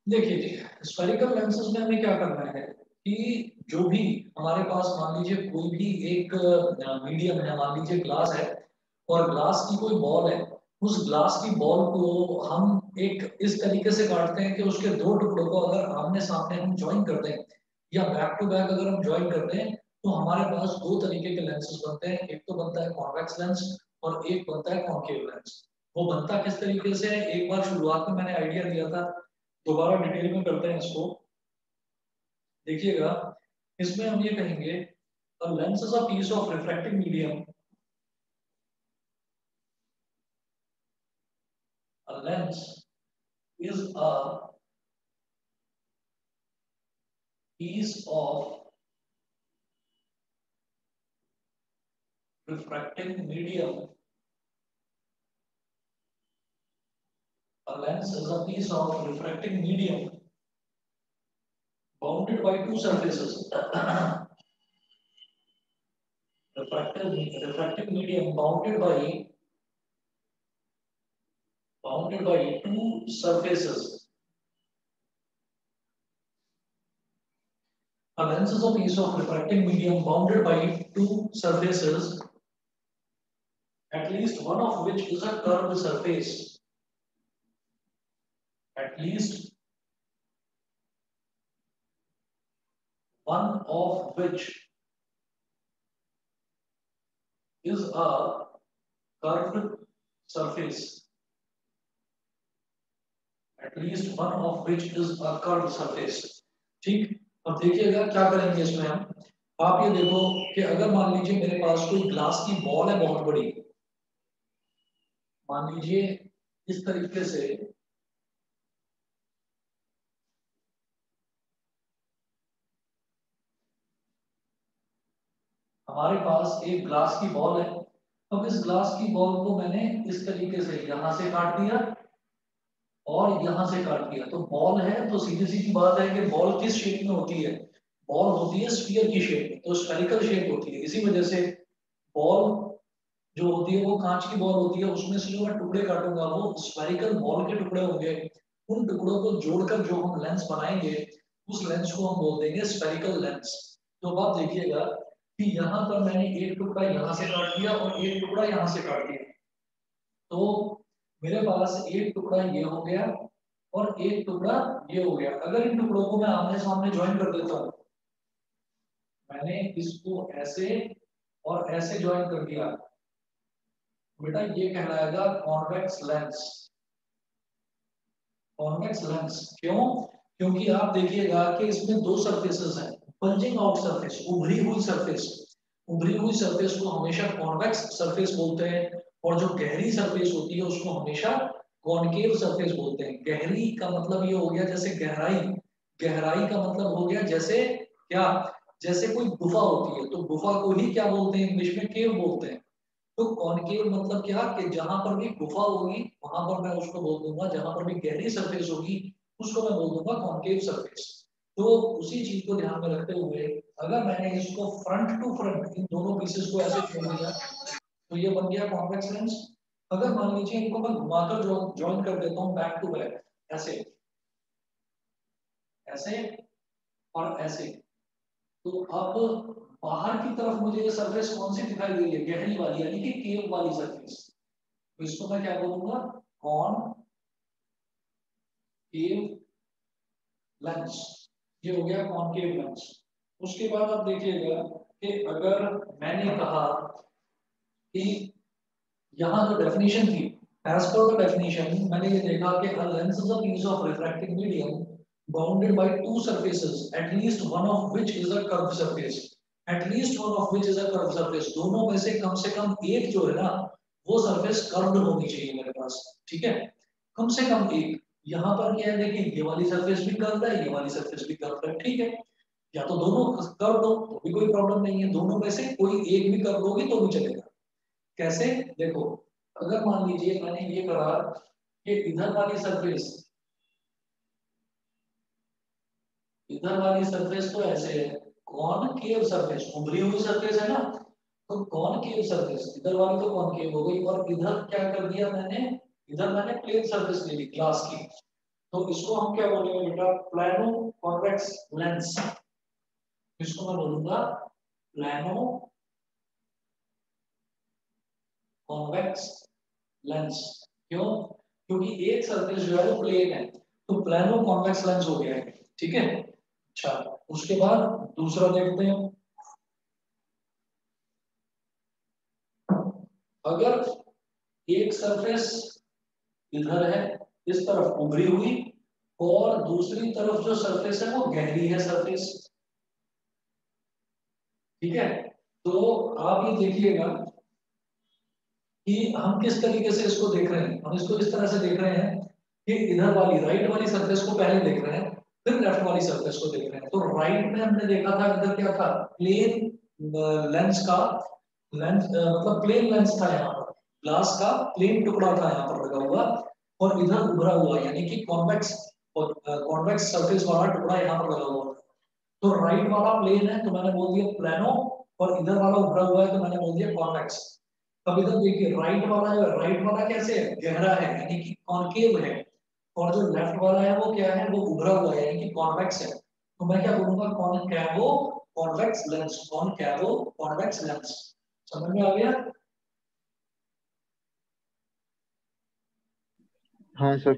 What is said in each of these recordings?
देखिए जी, spherical lenses में हमें क्या करना है कि जो भी हमारे पास मान लीजिए कोई भी एक मीडियम है, मान लीजिए ग्लास है और ग्लास की कोई बॉल है। उस ग्लास की बॉल को हम एक इस तरीके से काटते हैं कि उसके दो टुकड़ों को अगर आमने सामने हम ज्वाइन कर दें या बैक टू बैक अगर हम ज्वाइन कर दें तो हमारे पास दो तरीके के लेंसेज बनते हैं। एक तो बनता है कॉन्वेक्स लेंस और एक बनता है कॉन्केव लेंस। वो बनता किस तरीके से है, एक बार शुरुआत में मैंने आइडिया दिया था, दोबारा डिटेल में करते हैं इसको। देखिएगा, इसमें हम ये कहेंगे a lens is a piece of refracting medium. A lens is a piece of refracting medium. A lens is a piece of refracting medium bounded by two surfaces. refracting medium bounded by two surfaces. A lens is a piece of refracting medium bounded by two surfaces, at least one of which is a curved surface. At least one of which is a curved surface. At least one of which is a curved surface. ठीक। अब देखिएगा क्या करेंगे इसमें हम। आप ये देखो कि अगर मान लीजिए मेरे पास कोई ग्लास की बॉल है बहुत बड़ी, मान लीजिए इस तरीके से हमारे पास एक ग्लास की बॉल है। अब इस ग्लास की बॉल को मैंने इस तरीके से यहां से काट दिया और यहां से काट दिया। तो बॉल है तो सीधी सीधी बात है कि बॉल किस शेप में होती है, बॉल होती है स्फीयर की शेप में, तो स्फेरिकल शेप होती है। इसी वजह से बॉल जो होती है वो कांच की बॉल होती है, उसमें से जो मैं टुकड़े काटूंगा वो स्फेरिकल बॉल के टुकड़े होंगे। उन टुकड़ों को जोड़कर जो हम लेंस बनाएंगे उस लेंस को हम बोल देंगे स्फेरिकल लेंस। तो अब आप देखिएगा कि यहाँ पर मैंने एक टुकड़ा यहाँ से काट दिया और एक टुकड़ा यहाँ से काट दिया। तो मेरे पास एक टुकड़ा ये हो गया और एक टुकड़ा ये हो गया। अगर इन टुकड़ों को मैं आमने सामने ज्वाइन कर देता हूँ, मैंने इसको ऐसे और ऐसे ज्वाइन कर दिया, बेटा ये कहलाएगा कॉन्वेक्स लेंस। कॉन्वेक्स लेंस क्यों? क्योंकि आप देखिएगा कि इसमें दो सरफेसेस हैं, बल्जिंग आउट सरफेस, उभरी हुई सरफेस। उभरी हुई सरफेस को हमेशा कॉन्वेक्स सरफेस बोलते हैं और जो गहरी सरफेस होती है उसको हमेशा कॉनकेव सरफेस बोलते हैं। गहरी का मतलब ये हो गया जैसे गहराई, गहराई का मतलब हो गया जैसे क्या, जैसे कोई गुफा होती है तो गुफा को ही क्या बोलते हैं इंग्लिश में, केव बोलते हैं। तो कॉनकेव मतलब क्या कि जहां पर भी गुफा होगी वहां पर मैं उसको बोल दूंगा, जहां पर भी गहरी सरफेस होगी उसको मैं बोल दूंगा कॉनकेव सरफेस। तो उसी चीज को ध्यान में रखते हुए अगर मैंने इसको फ्रंट टू फ्रंट इन दोनों पीसेस को ऐसे छोड़ दिया तो ये बन गया कॉन्वेक्स लेंस। अगर मान लीजिए इनको मैं घुमाकर ज्वाइन कर देता हूँ बैक टू बैक, ऐसे ऐसे और ऐसे, तो अब बाहर की तरफ मुझे ये सरफेस कौन सी दिखाई दे रही है, गहरी वाली यानी कि केव वाली सरफेस। तो इसको मैं क्या बोलूंगा, कॉन केव लेंस। ये हो गया कॉनकेव लेंस। उसके बाद आप देखिएगा कि अगर मैंने कहा कि यहाँ जो डेफिनेशन थी, एज पर द डेफिनेशन मैंने ये देखा कि a lens is a piece of refracting medium bounded by two surfaces at least one of which is a curved surface। at least one of which is a curved surface, दोनों में से कम एक जो है ना वो सरफेस कर्व्ड होनी चाहिए मेरे पास। ठीक है, कम से कम एक। यहाँ पर क्या है, देखिए ये वाली सरफेस भी कर्व है, ये वाली सरफेस भी कर्व है। ठीक है, या तो दोनों कर्व हो तो भी कोई प्रॉब्लम नहीं है, दोनों में से कोई एक भी कर्व होगी तो भी चलेगा। कैसे, देखो अगर मान लीजिए मैंने ये करा कि इधर वाली सरफेस तो ऐसे है, कॉनकेव सरफेस, उभरी हुई सरफेस है ना, तो कॉनकेव सरफेस इधर वाली तो कॉनकेव हो गई और इधर क्या कर दिया मैंने, इधर मैंने प्लेन सरफेस ले ली ग्लास की। तो इसको हम क्या बोलेंगे बेटा, प्लानो कॉन्वेक्स लेंस। इसको मैं बोलूंगा प्लानो कॉन्वेक्स लेंस। क्यों? क्योंकि एक सरफेस जो है वो प्लेन है, तो प्लानो कॉन्वेक्स लेंस हो गया है। ठीक है। अच्छा, उसके बाद दूसरा देखते हैं। अगर एक सरफेस इधर है, इस तरफ उभरी हुई, और दूसरी तरफ जो सरफेस है वो गहरी है सरफेस। ठीक है। तो आप ये देखिएगा कि हम किस तरीके से इसको देख रहे हैं। हम इसको इस तरह से देख रहे हैं कि इधर वाली राइट वाली सरफेस को पहले देख रहे हैं, फिर लेफ्ट वाली सरफेस को देख रहे हैं। तो राइट में हमने देखा था इधर क्या था, प्लेन लेंस का लेंस, मतलब प्लेन लेंस था यहाँ पर, ग्लास का प्लेन टुकड़ा था यहाँ पर लगा हुआ, और इधर उभरा हुआ यानी कि कॉन्वेक्स, और कॉन्वेक्स सरफेस वाला टुकड़ा यहाँ पर लगा हुआ। तो राइट वाला प्लेन है तो मैंने बोल दिया प्लेनो, और इधर वाला उभरा हुआ है तो मैंने बोल दिया कॉन्वेक्स। अब इधर देखिए राइट वाला जो है, राइट वाला कैसे है, गहरा है यानी कि कॉनकेव है, और जो लेफ्ट वाला है वो क्या है, वो उभरा हुआ है यानी कि कॉन्वेक्स है। तो मैं क्या बोलूंगा, concavo convex lens, concavo convex lens. समझ में आ गया? हाँ सर।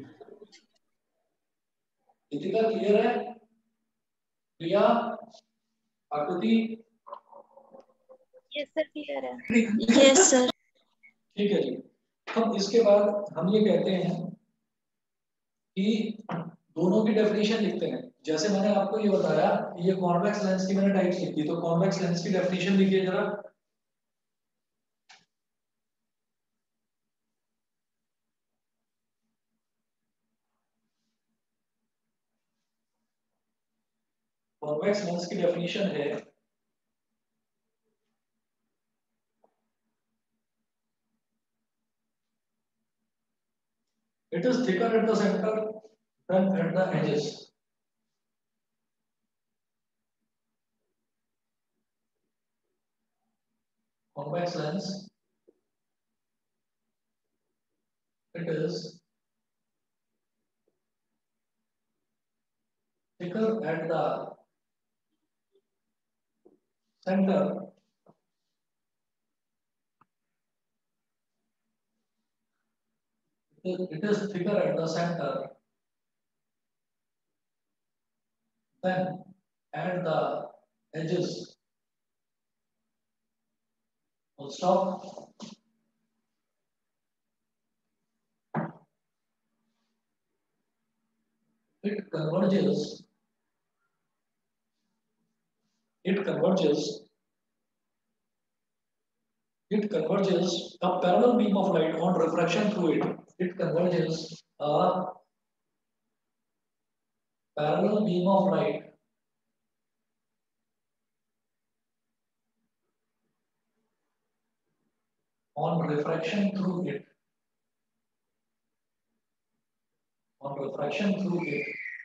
इतना क्लियर है? Priya, Akriti? Yes sir, clear है। Yes sir. ठीक है जी। अब इसके बाद हम ये कहते हैं कि दोनों की डेफिनेशन लिखते हैं। जैसे मैंने आपको ये बताया, ये कॉन्वेक्स लेंस की मैंने टाइप्स लिखी, तो कॉन्वेक्स लेंस की डेफिनेशन लिखिए जरा। कॉन्वेक्स लेंस की डेफिनेशन है, it is thicker at the center than at the edges. Convex lens, it is thicker at the center it is thicker at the center than at the edges. Full stop. It converges. It converges. It converges a parallel beam of light on refraction through it. It converges a parallel beam of light on refraction through it. On refraction through it.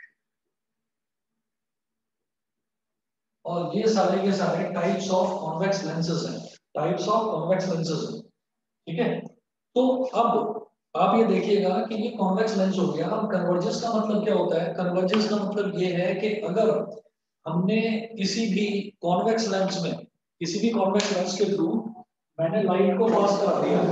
और ये सारे के सारे types of convex lenses हैं, types of convex lenses हैं। ठीक है। तो अब आप ये देखिएगा कि ये कॉन्वेक्स लेंस हो गया। अब कन्वर्जेंस का मतलब क्या होता है? कन्वर्जेंस का मतलब ये है कि अगर हमने किसी भी कॉन्वेक्स लेंस में, किसी भी कॉन्वेक्स लेंस के थ्रू मैंने लाइट को पास करा दिया,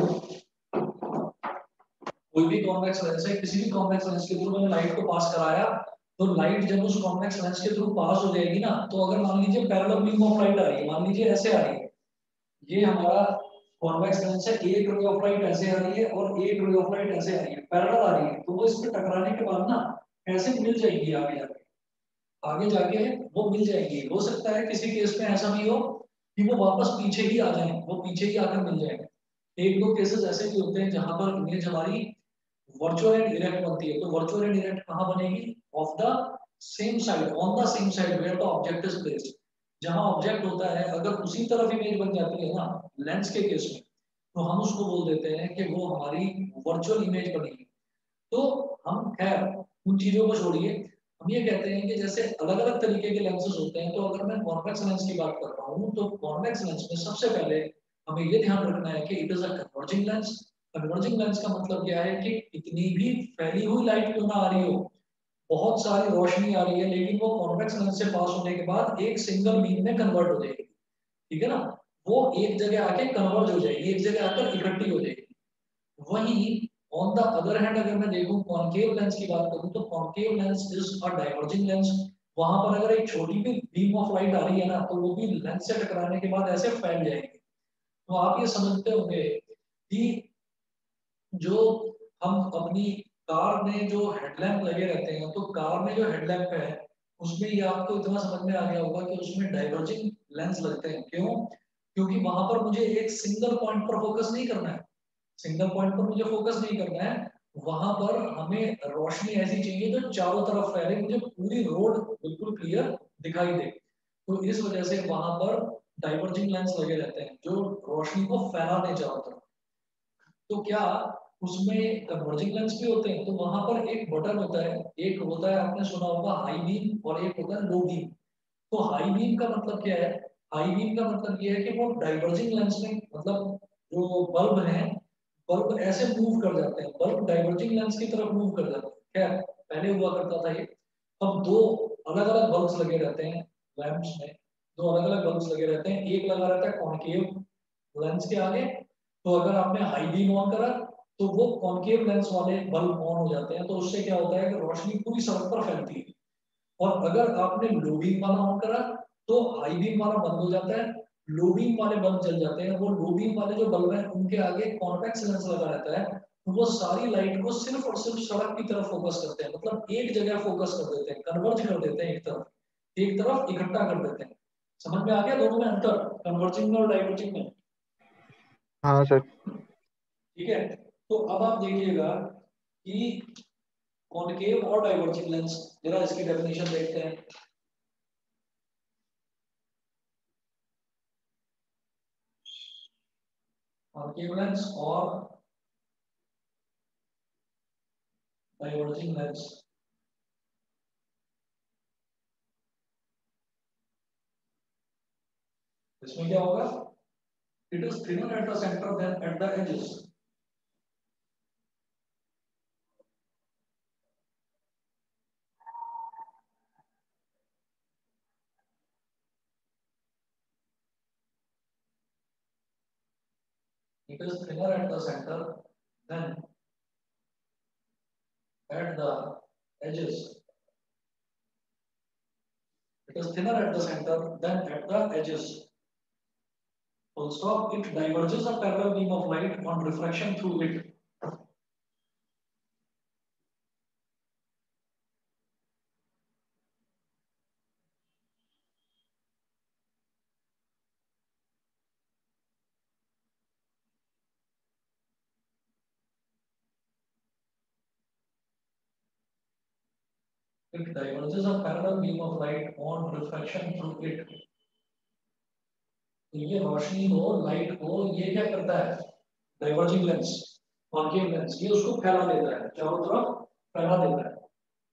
कोई भी कॉन्वेक्स लेंस है, किसी भी कॉन्वेक्स लेंस के थ्रू मैंने लाइट को पास कराया, तो लाइट जब उस कॉन्वेक्स लेंस के थ्रू पास हो जाएगी ना, तो अगर मान लीजिए पैरेलल बीम ऑफ लाइट आ रही है, मान लीजिए ऐसे आ रही है, ये हमारा कॉन्वेक्स लेंस है, एक रे ऑफ लाइट ऐसे आ रही है और एक रे ऑफ लाइट ऐसे आ रही है, पैरेलल आ रही है, तो वो इस पे टकराने के बाद ना ऐसे मिल जाएगी, आगे जाके वो मिल जाएगी। हो सकता है किसी केस में ऐसा भी हो कि वो वापस पीछे ही आ जाए, वो पीछे ही आकर मिल जाएगा। एक दो केसेस ऐसे भी होते हैं जहां पर इमेज हमारी वर्चुअल एंड डायरेक्ट बनती है। तो वर्चुअल एंड डायरेक्ट कहां बनेगी? Of the same side, on the same side where the object is placed. जहां ऑब्जेक्ट होता है अगर उसी तरफ इमेज बन जाती है ना, लेंस के केस में, तो हम उसको बोल देते हैं कि वो हमारी वर्चुअल इमेज बनेगी। तो हम खैर उन चीजों को छोड़िए, हम ये कहते हैं कि जैसे अलग अलग तरीके के लेंसेज होते हैं, तो अगर मैं कॉन्वेक्स लेंस की बात कर रहा हूँ, तो कॉन्वेक्स लेंस में सबसे पहले हमें ये ध्यान रखना है कि it is a converging lens. Converging lens का मतलब क्या है कि इतनी भी फैली हुई लाइट क्यों ना आ रही हो, बहुत सारी रोशनी आ रही है लेकिन वो कॉन्वेक्स लेंस से पास होने के बाद एक सिंगल बीम में कन्वर्ट हो जाएगी, ठीक है ना, वो एक जगह आके कन्वर्ज हो जाएगी, एक जगह आकर इकट्ठी हो जाएगी। वही ऑन द अदर हैंड अगर मैं देखूं कॉनकेव लेंस की बात करूं तो concave lens is a diverging lens. वहां पर अगर एक छोटी भी बीम ऑफ लाइट आ रही है ना तो वो भी लेंस से टकराने के बाद ऐसे फैल जाएगी। तो आप ये समझते होंगे कि जो हम अपनी कार में जो हेडलैम्प लगे रहते हैं तो कार में जो हेडलैम्प है उसमें ये आपको इतना समझ में आ गया होगा कि उसमें डाइवर्जिंग लेंस लगते हैं। क्यों? क्योंकि वहां पर मुझे एक सिंगल पॉइंट पर फोकस नहीं करना है, सिंगल पॉइंट पर मुझे फोकस नहीं करना है, वहां पर हमें रोशनी ऐसी चाहिए जो चारों तरफ फैले, मुझे पूरी रोड बिल्कुल क्लियर दिखाई दे। तो इस वजह से वहां पर डाइवर्जिंग लेंस लगे रहते हैं जो रोशनी को फैला दें चारों तरफ। तो क्या उसमें कन्वर्जिंग लेंस भी होते हैं? तो वहां पर एक बटन होता है, एक होता है आपने सुना होगा हाई बीम और एक होता है लो बीम। तो हाई बीम का मतलब क्या है? हाई बीम का मतलब ये है कि वो डाइवर्जिंग लेंस में मतलब जो बल्ब है, बल्ब ऐसे मूव कर जाते हैं, बल्ब डाइवर्जिंग लेंस की तरफ मूव कर जाते हैं। खैर पहले हुआ करता था ये, अब दो अलग अलग बल्ब्स लगे रहते हैं लैंप्स में, दो अलग अलग बल्ब्स लगे रहते हैं, एक लगा रहता है कॉनकेव लेंस के आगे। तो अगर आपने हाई बीम ऑन करा तो वो कॉनकेव लेंस वाले बल्ब ऑन हो जाते हैं, तो उससे क्या होता है कि रोशनी पूरी सड़क पर फैलती है। और अगर आपने लो बीम वाला ऑन करा तो हाई बीम वाला बंद हो जाता है, लो बीम वाले बल्ब जल जाते हैं। वो लो बीम वाले जो बल्ब हैं उनके आगे कॉन्वेक्स लेंस लगा रहता है, तो वो सारी लाइट को सिर्फ और सिर्फ सड़क की तरफ फोकस करते हैं, मतलब एक जगह फोकस कर देते हैं, कन्वर्ज कर देते हैं, एक तरफ इकट्ठा कर देते हैं। समझ में आ गया दोनों में अंतर, कन्वर्जिंग में और डाइवर्जिंग में? हाँ सर। ठीक है, तो अब आप देखिएगा कि कॉनकेव और डाइवर्जिंग लेंस, जरा इसकी डेफिनेशन देखते हैं। कॉनकेव लेंस और डाइवर्जिंग लेंस, इसमें क्या होगा? It is thinner at the centre than at the edges. It is thinner at the center than at the edges. It is thinner at the center than at the edges. Full stop. It diverges a parallel beam of light on refraction through it. It diverges a parallel beam of light on refraction through it. तो ये रोशनी को, light को ये क्या करता है? Diverging lens, concave lens, ये उसको फैला देता है, चारों तरफ फैला देता है।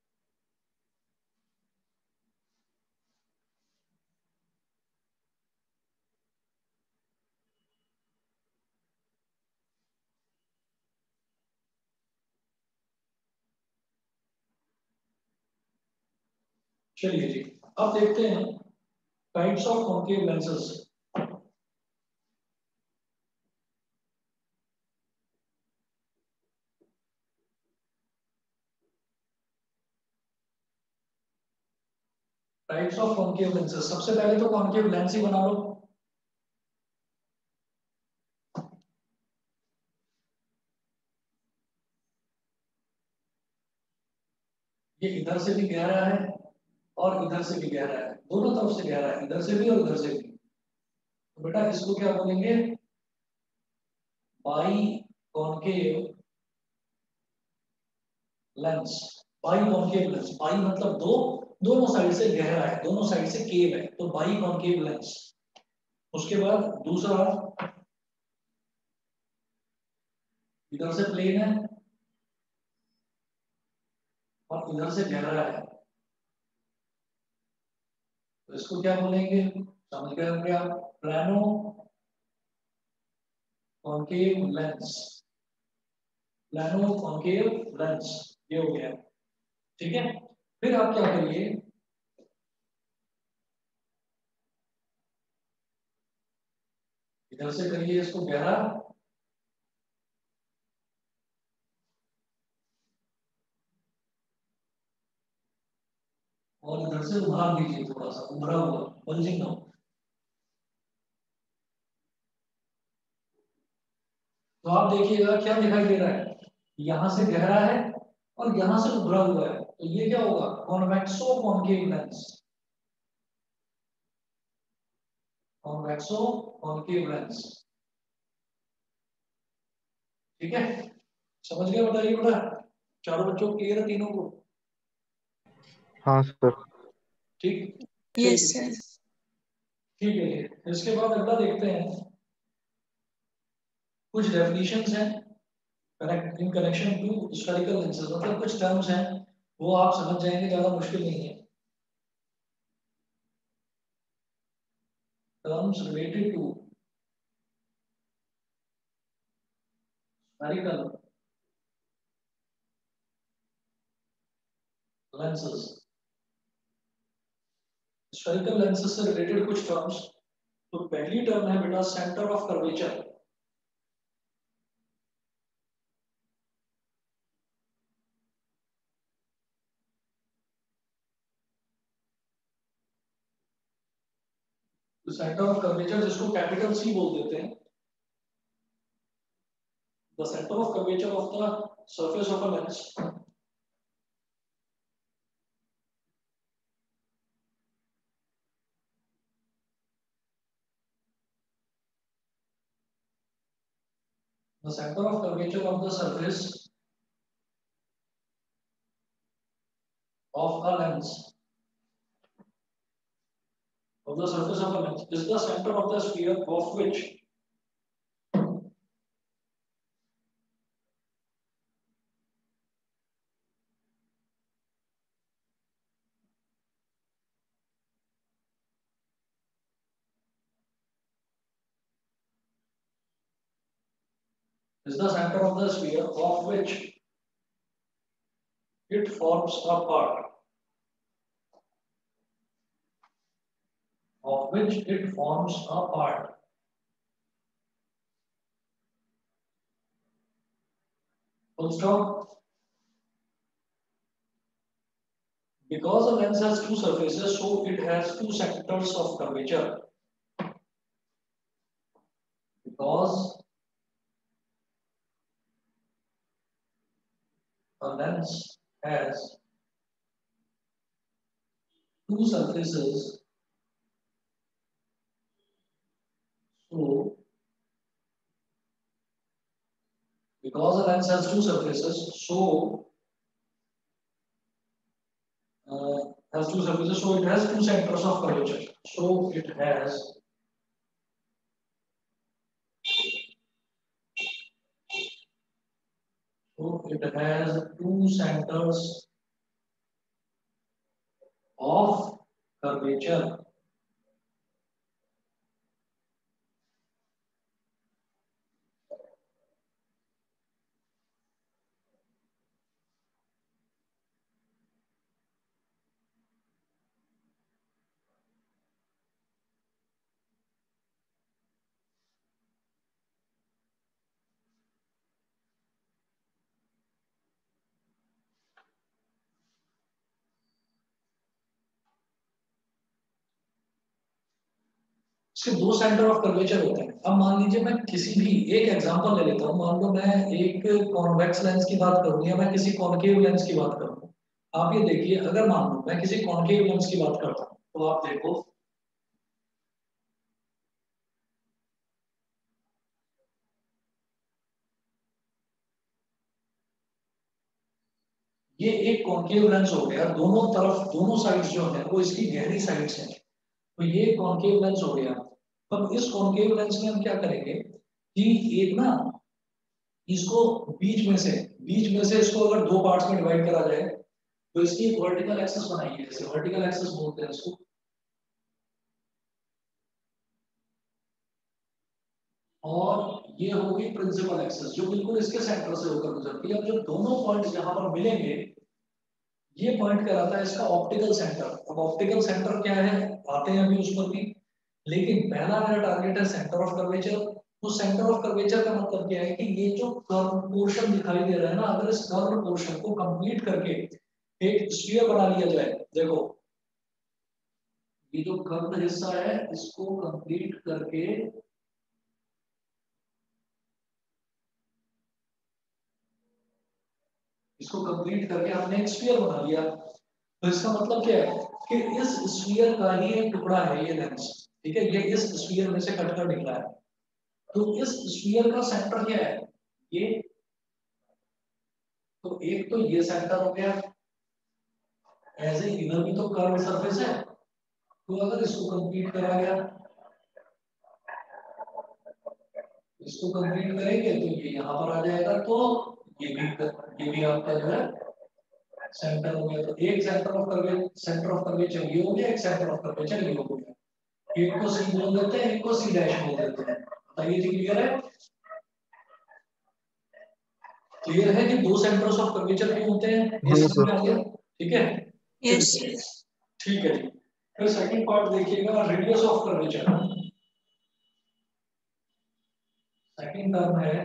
चलिए जी, अब देखते हैं types of concave lenses. Types of concave lenses, सबसे पहले तो कॉनकेव लेंस ही बना लो। ये इधर से भी गहरा है और इधर से भी गहरा है, दोनों तरफ से गहरा है, इधर से भी और इधर से भी। तो बेटा इसको क्या बोलेंगे? Bi concave lens. Bi concave lens, bi मतलब दो, दोनों साइड से गहरा है, दोनों साइड से केव है, तो बाई कॉनकेव लेंस। उसके बाद दूसरा, इधर से प्लेन है और इधर से गहरा है, तो इसको क्या बोलेंगे? समझ गए होंगे आप, plano concave lens. Plano concave lens, ये हो गया, ठीक है। फिर आप क्या करिए, इधर से करिए इसको गहरा, और इधर से उभार दीजिए, थोड़ा सा उभरा हुआ, बल्जिंग हो। तो आप देखिएगा क्या दिखाई दे रहा है, यहां से गहरा है और यहां से उभरा हुआ है, तो ये क्या होगा, convexo concave lens, convexo concave lens. ठीक है, समझ गए, बताइए बेटा, चारों बच्चों को क्लियर है, तीनों को? हाँ सर। ठीक, यस चलिए सर। ठीक है जी। इसके बाद अगला देखते हैं, कुछ डेफिनेशंस हैं connect in connection to spherical lenses, मतलब कुछ टर्म्स हैं, वो आप समझ जाएंगे, ज्यादा मुश्किल नहीं है। Terms related to spherical lenses, spherical lenses से रिलेटेड कुछ टर्म्स। तो पहली टर्म है बेटा सेंटर ऑफ कर्वेचर। तो सेंटर ऑफ कर्वेचर जिसको कैपिटल सी बोल देते हैं, the centre of curvature of the surface of a lens, the center of curvature of the surface of a lens, of the surface of a lens is the center of the sphere of which is the center of the sphere of which it forms a part, of which it forms a part. Full stop. Because a lens has two surfaces, so it has two centers of curvature. Because a lens has two surfaces, so because a lens has two surfaces, so has two surfaces, so it has two centers of curvature. So it has two centers of curvature. इसके दो centre of curvature होते हैं। अब मान लीजिए मैं किसी भी एक एग्जांपल ले लेता हूं, मान लो मैं एक कॉन्वेक्स लेंस की बात करूं या मैं किसी कॉनकेव लेंस की बात करूं। आप ये देखिए, अगर मान लो मैं किसी कॉनकेव लेंस की बात करता हूं, तो आप देखो ये एक कॉनकेव लेंस हो गया, दोनों तरफ दोनों साइड्स जो है वो इसकी गहरी साइड्स हैं, तो ये कॉनकेव लेंस हो गया। अब इस कॉनकेव लेंस में हम क्या करेंगे कि एक ना इसको बीच में से इसको अगर दो पार्ट्स में डिवाइड करा जाए, तो इसकी एक वर्टिकल एक्सिस बनाइए, जैसे वर्टिकल एक्सिस बोलते हैं इसको, और ये होगी प्रिंसिपल एक्सिस जो बिल्कुल इसके सेंटर से होकर गुजरती है। अब जब दोनों पॉइंट्स यहां पर मिलेंगे, ये पॉइंट कहलाता है इसका ऑप्टिकल सेंटर। अब ऑप्टिकल सेंटर क्या है, आते हैं अभी उस पर भी, लेकिन पहला मेरा टारगेट है सेंटर ऑफ कर्वेचर। तो सेंटर ऑफ कर्वेचर का मतलब क्या है कि ये जो कर्व पोर्शन दिखाई दे रहा है ना, अगर इस कर्व पोर्शन को कंप्लीट करके एक स्फीयर बना लिया जाए, देखो ये जो कर्व हिस्सा है इसको कंप्लीट करके आपने एक स्फीयर बना लिया, तो इसका मतलब क्या है कि इस स्फीयर का ही एक टुकड़ा है ये लेंस, ठीक है, ये इस स्फीयर में से कटकर निकला है। तो इस स्फीयर का सेंटर क्या है, ये, तो एक तो ये सेंटर हो गया, ऐसे इधर भी तो कर्व सरफेस है, तो अगर इसको कंप्लीट करा गया, इसको कंप्लीट करेंगे तो ये यहाँ पर आ जाएगा, तो ये भी आपका जो है सेंटर हो गया। तो एक सेंटर ऑफ कर्वेचर ये हो गया, एक सेंटर ऑफ कर्वेचर ये हो गया। एक को सी बोल देते हैं, एक को सी डैश बोल देते हैं। बताइए जी, क्लियर है? क्लियर है कि दो सेंटर्स ऑफ कर्वेचर भी होते हैं, ये हाँ समझ में सर। आ गया? ठीक है, यस। ठीक है जी। फिर सेकंड पार्ट देखिएगा, radius of curvature. Second term है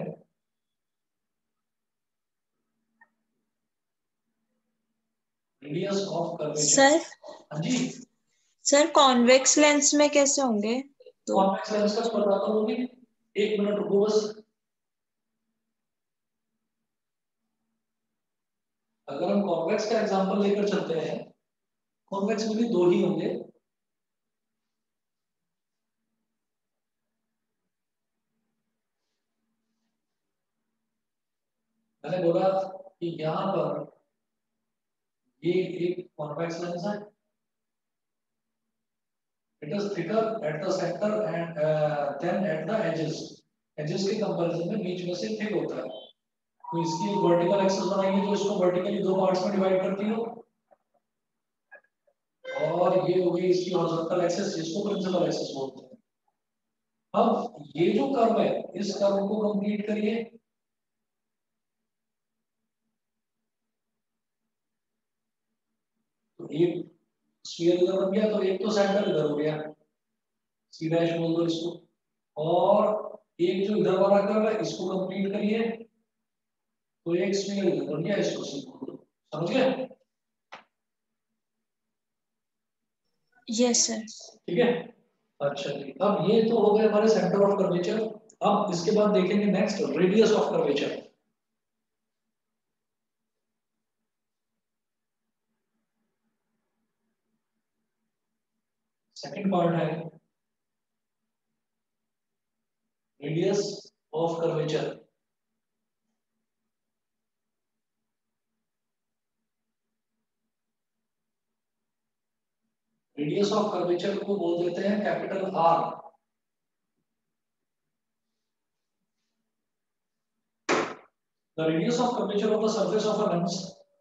रेडियस ऑफ कर्वेचर। सर हाँ जी, सर कॉन्वेक्स लेंस में कैसे होंगे? तो कॉन्वेक्स लेंस का बताता हूँ, एक मिनट रुको बस। अगर हम कॉन्वेक्स का एग्जांपल लेकर चलते हैं, कॉन्वेक्स में भी दो ही होंगे। मैंने बोला कि यहाँ पर ये एक कॉन्वेक्स लेंस है, it is thicker at the centre and then at the edges. Edges के कंपैरिजन में बीच में से थिक होता है। तो इसकी एक वर्टिकल एक्सिस बनाएंगे जो इसको वर्टिकली दो पार्ट्स में डिवाइड करती हो, और ये हो गई इसकी हॉरिजॉन्टल एक्सिस जिसको प्रिंसिपल एक्सिस बोलते हैं। अब ये जो कर्व है, इस कर्व को कंप्लीट करिए, तो एक स्फीयर इधर बन गया, तो एक तो सेंटर इधर हो गया, सी डैश बोल दो इसको, और एक जो इधर वाला कर्व है इसको कंप्लीट करिए, तो एक स्फीयर इधर बन गया, इसको सी बोल दो। समझ गए? Yes sir. ठीक है, अच्छा जी। अब ये तो हो गए हमारे सेंटर ऑफ कर्वेचर। अब इसके बाद देखेंगे next radius of curvature. Second part है radius of curvature. Radius of curvature को बोल देते हैं capital R. The radius of curvature of the surface of a lens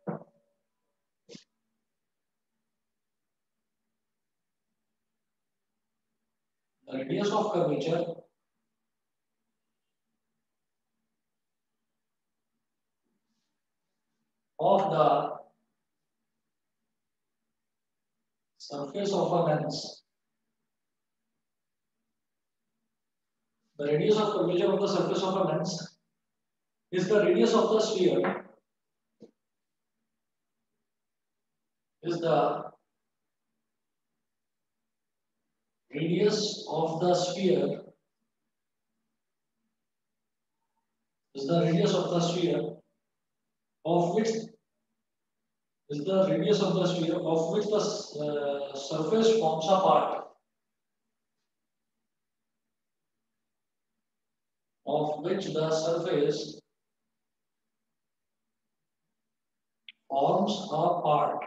the radius of curvature of the surface of a lens, the radius of curvature of the surface of a lens is the radius of the sphere, is the radius of the sphere, is the radius of the sphere of which is the radius of the sphere of which the surface forms a part, of which the surface forms a part।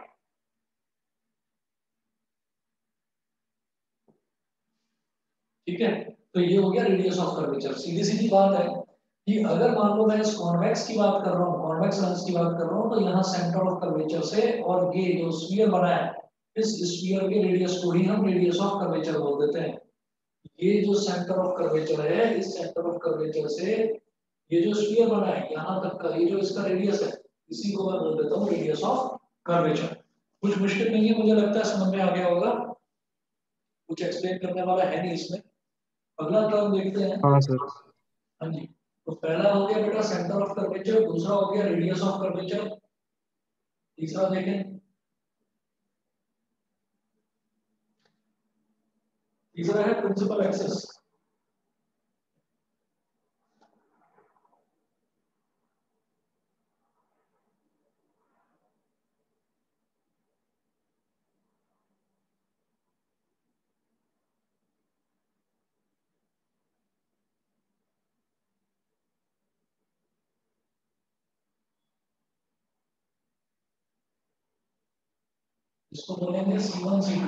ठीक है, तो ये हो गया radius of curvature. सीधी सीधी बात है कि अगर मान लो मैं इस कॉन्वेक्स की बात कर रहा हूँ, कॉन्वेक्स लेंस की बात कर रहा हूँ, तो यहाँ सेंटर ऑफ कर्वेचर से और ये जो स्फीयर बना है, इस स्फीयर के रेडियस को ही हम रेडियस ऑफ कर्वेचर बोल देते हैं। ये जो सेंटर ऑफ कर्वेचर है, इस सेंटर ऑफ कर्वेचर से ये जो स्फीयर बना है यहाँ तक का, ये जो इसका रेडियस है, इसी को मैं बोल देता हूँ रेडियस ऑफ कर्वेचर। कुछ मुश्किल नहीं है, मुझे लगता है समझ में आ गया होगा, कुछ एक्सप्लेन करने वाला है नहीं इसमें। अगला टर्म देखते हैं। हाँ सर। हाँ जी, तो पहला हो गया बेटा सेंटर ऑफ कर्वेचर, दूसरा हो गया रेडियस ऑफ कर्वेचर, तीसरा देखें, तीसरा है प्रिंसिपल एक्सेस। इसको बोलेंगे C1 C2।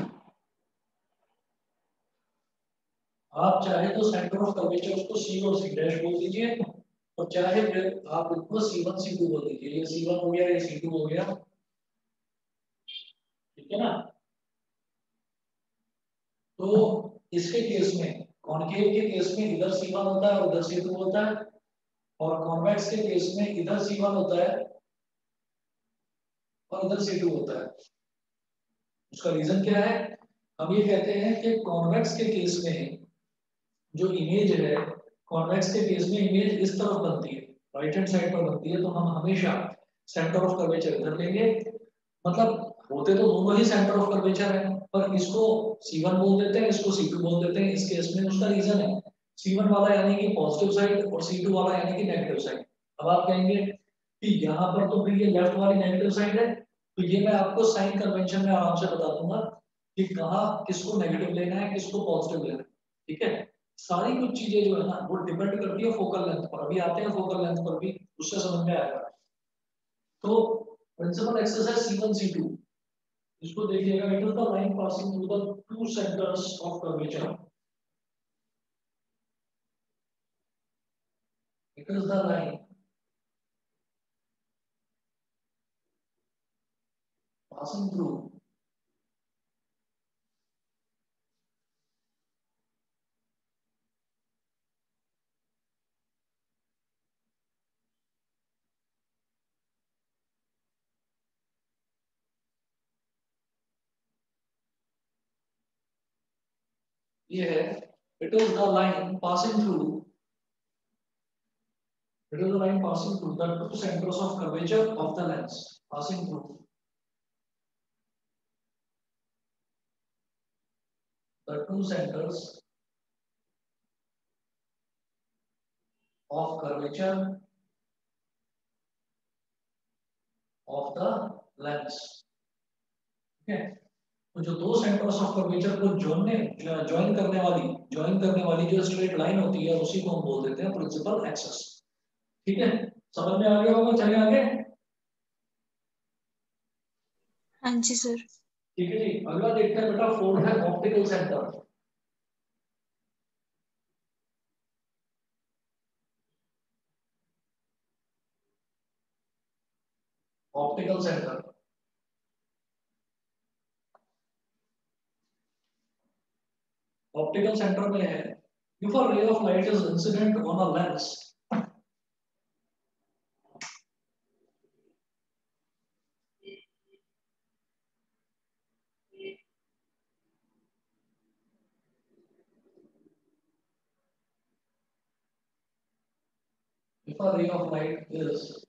आप चाहे तो सेंटर ऑफ कर्वेचर उसको C और C डैश बोल दीजिए, और चाहे फिर आप उसको C1 C2 बोल दीजिए। ये C1 हो गया, ये C2 हो गया, ठीक है ना। तो इसके केस में, कॉनकेव के केस में इधर C1 होता है और उधर C2 होता है, और कॉन्वेक्स के केस में इधर C1 होता है और इधर C2 होता है। उसका रीजन क्या है? हम ये कहते हैं कि कॉन्वेक्स के केस में जो इमेज है, कॉन्वेक्स के केस में इमेज इस तरफ बनती है, राइट हैंड साइड पर बनती है, तो हम हमेशा सेंटर ऑफ कर्वेचर इधर लेंगे। मतलब होते तो दोनों ही सेंटर ऑफ कर्वेचर है, पर इसको C1 बोल देते हैं, इसको C2 बोल देते हैं इस केस में। उसका रीजन है C1 वाला यानी कि पॉजिटिव साइड और C2 वाला यानी कि नेगेटिव साइड। अब आप कहेंगे कि यहाँ पर तो फिर ये लेफ्ट वाली नेगेटिव साइड है, तो ये मैं आपको साइन कन्वेंशन में आराम से बता दूंगा कि कहाँ किसको नेगेटिव लेना है, किसको पॉजिटिव लेना है, ठीक है। सारी कुछ चीजें जो है ना वो डिपेंड करती है फोकल लेंथ पर। अभी आते हैं फोकल लेंथ पर भी, उससे समझ में आएगा। तो प्रिंसिपल एक्सेस है C1 C2। इसको देखिएगा, it is the line passing through the two centres of curvature. It is the line passing through ये है, it is the line passing through, it is the line passing through the two centers of curvature of the lens, passing through the two centers of curvature of the lens, ठीक है। तो जो दो centres of curvature को join करने वाली जो straight line होती है उसी को हम बोल देते हैं प्रिंसिपल एक्सेस, ठीक है। समझ में आ गया होगा, चले आगे। हाँ जी सर। ठीक है जी, अगला देखते हैं बेटा, फोर्थ है optical centre. Optical centre, optical centre में है, if a ray of light is incident on a lens, if a ray of light is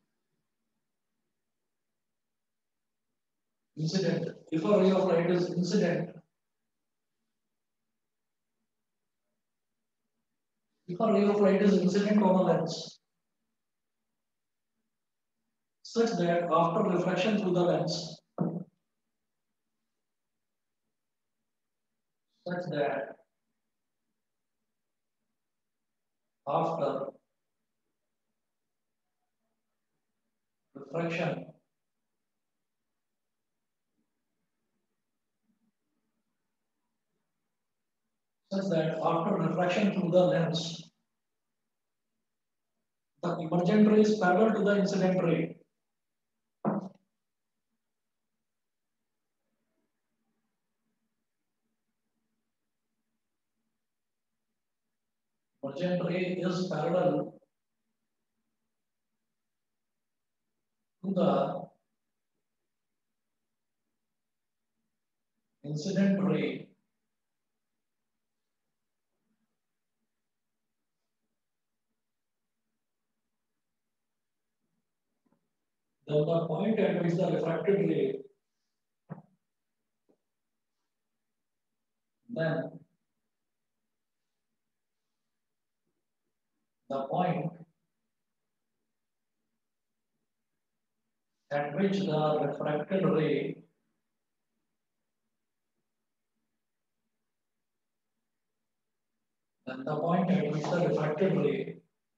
incident, if a ray of light is incident, if a ray of light is incident on a lens, such that after reflection through the lens, such that after refraction such that after refraction through the lens, the emergent ray is parallel to the incident ray. Emergent ray is parallel to the incident ray then the point at which the refracted ray then the point at which the refracted ray then the point at which the refracted ray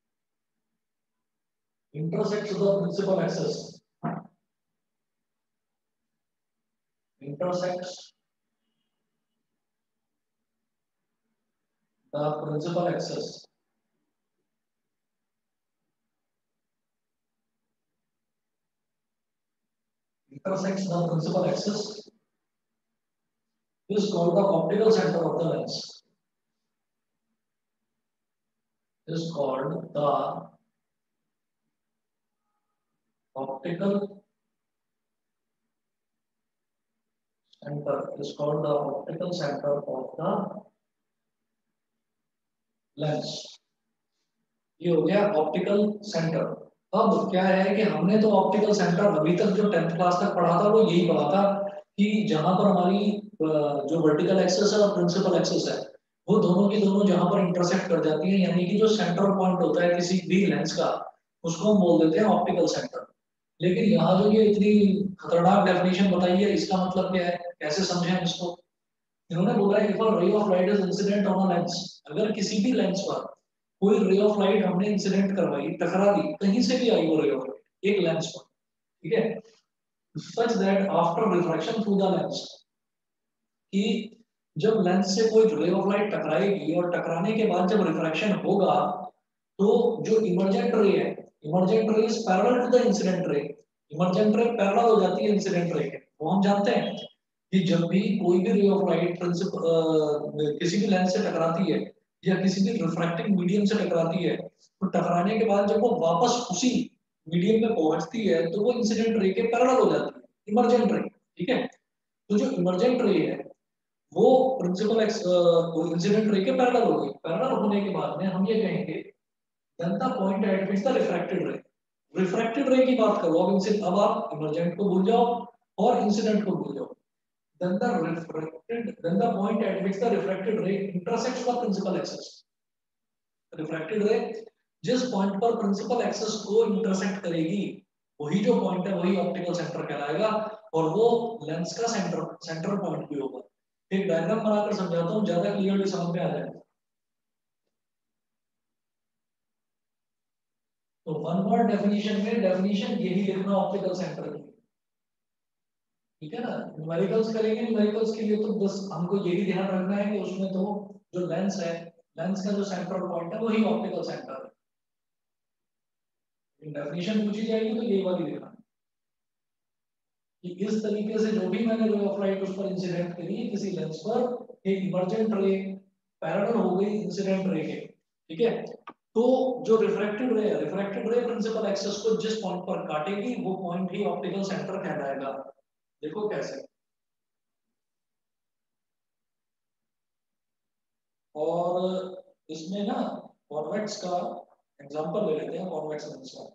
intersects the principal axis intersects the principal axis intersects the principal axis is called the optical center of the lens is called the optical center is called the optical center of the lens ये हो गया optical centre अब क्या है कि हमने तो optical centre अभी तक जो 10th क्लास तक पढ़ा था वो यही पढ़ा था कि जहां पर हमारी जो वर्टिकल एक्सिस है और प्रिंसिपल एक्सिस है वो दोनों की दोनों जहां पर इंटरसेक्ट कर जाती है यानी कि जो सेंट्रल पॉइंट होता है किसी भी लेंस का उसको हम बोल देते हैं ऑप्टिकल सेंटर लेकिन यहाँ जो ये इतनी खतरनाक डेफिनेशन बताई है इसका मतलब क्या है कैसे समझें हम इसको इन्होंने बोला है if a ray of light is incident on a lens अगर किसी भी लेंस पर कोई रे ऑफ लाइट हमने इंसिडेंट करवाई टकरा दी कहीं से भी आई वो रे ऑफ लाइट एक लेंस पर ठीक है such that after refraction through the lens कि जब लेंस से कोई रे ऑफ लाइट टकराएगी और टकराने के बाद जब रिफ्रैक्शन होगा तो जो इमर्जेंट रे है emergent ray is parallel to the incident ray emergent ray parallel हो जाती है इंसिडेंट रे के वो हम जानते हैं कि जब भी कोई भी रे ऑफ लाइट किसी भी लेंस से टकराती है या किसी भी रिफ्रैक्टिंग मीडियम से टकराती है तो टकराने के बाद जब वो वापस उसी मीडियम में पहुंचती है तो वो इंसिडेंट रे के पैरेलल हो जाती है इमर्जेंट रे ठीक है तो जो इमर्जेंट रे है वो प्रिंसिपल इंसिडेंट रे के पैरेलल हो गई पैरेलल होने के बाद में हम ये कहेंगे then the point at which the refracted ray की बात करो अब आप इमर्जेंट को भूल जाओ और इंसिडेंट को भूल जाओ then the point at which the refracted ray intersects the principal axis refracted ray जिस पॉइंट पर प्रिंसिपल एक्सिस को इंटरसेक्ट करेगी वही जो पॉइंट है वही ऑप्टिकल सेंटर कहलाएगा और वो लेंस का सेंटर पॉइंट भी होगा एक डायग्राम बनाकर समझाता हूँ ज्यादा क्लियरली समझ में आ जाएगा तो वन वर्ड डेफिनेशन में डेफिनेशन यही लिखना ऑप्टिकल सेंटर की ठीक है ना न्यूमेरिकल्स करेंगे न्यूमेरिकल्स के लिए तो बस हमको यही ध्यान रखना है कि उसमें तो जो लेंस है लेंस का जो सेंट्रल पॉइंट है वही ऑप्टिकल सेंटर है डेफिनेशन पूछी जाएगी तो यही वाली लिखना कि इस तरीके से जो भी मैंने रे ऑफ लाइट उस पर इंसिडेंट करी किसी लेंस पर एक इमर्जेंट रे पैरेलल हो गई इंसिडेंट रे के ठीक है तो जो रिफ्रैक्टेड रे प्रिंसिपल एक्सिस को जिस पॉइंट पर काटेगी वो पॉइंट ही ऑप्टिकल सेंटर कहलाएगा देखो कैसे और इसमें ना कॉन्वेक्स का एग्जांपल ले लेते हैं कॉन्वेक्स लेंस का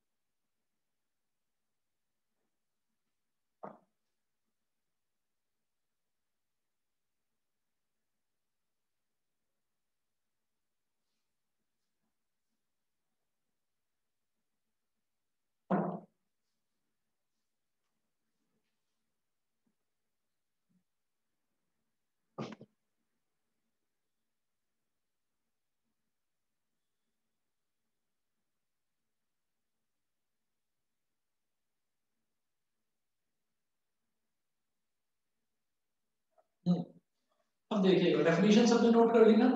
अब देखिएगा डेफिनेशन सबने नोट कर ली ना